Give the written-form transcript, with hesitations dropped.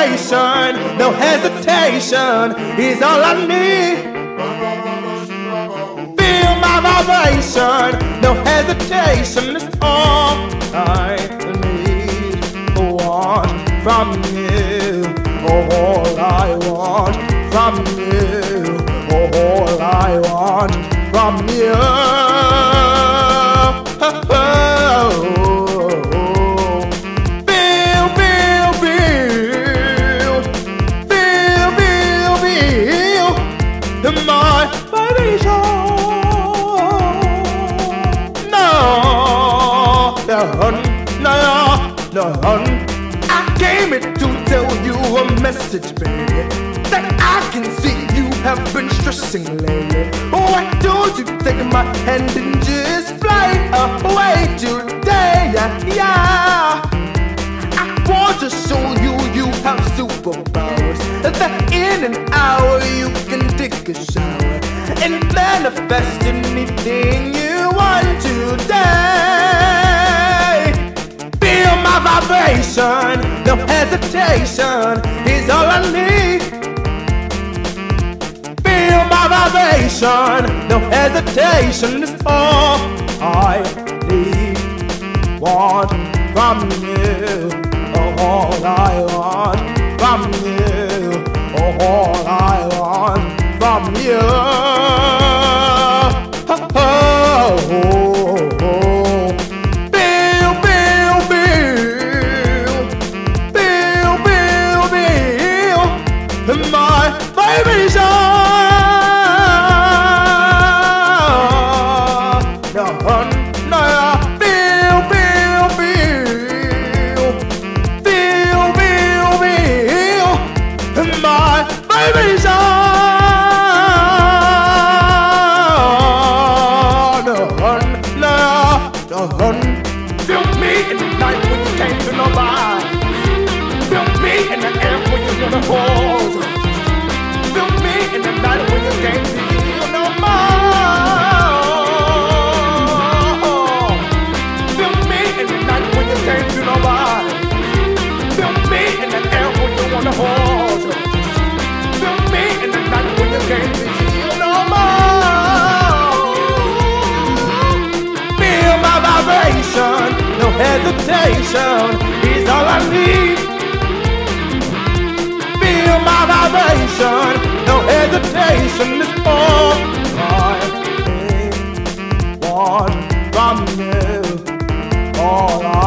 vibration, no hesitation is all I need. Feel my vibration, no hesitation is all I need. Want from you, all I want from you, all I want from you. My vibration. No, I came here to tell you a message, baby, that I can see you have been stressing lately. Why don't you take my hand and just fly away today? Yeah. I want to show you you have superpowers, that in an hour you can take a shower and manifest anything you want today. Feel my vibration, no hesitation is all I need. Feel my vibration, no hesitation is all I need. Want from you, all I want from you, all I want from you. Oh, oh, oh. Feel, feel, feel, feel, feel, feel my vibration. No, no, feel, feel, feel, feel, feel, feel my vibration. Feel me in the night when you can't feel nobody. Feel me in the air when you wanna hold. Feel me in the night when you can't feel no more. Feel me in the night when you can't feel nobody. Feel me in the air when you wanna hold. Feel me in the night when you can't feel no more. Feel my vibration, no hesitation is all I need. Feel my vibration, no hesitation is all I need. Want from you, all I